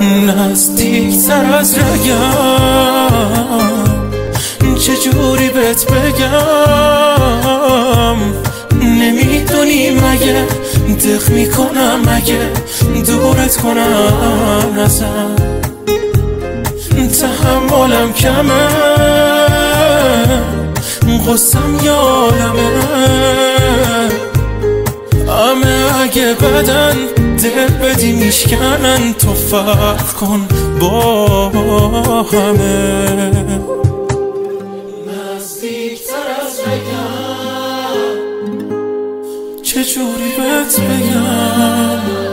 نزدیکتر از رگم، چجوری بهت بگم؟ نمیدونی مگه دق میکنم اگه دورت کنم ازم؟ تحملم کمه، غصم یادمه، همه اگه بدن دل بدی میشکنن. تو فرق کن با همه. نزدیکتر از بگم، چجوری بهت بگم؟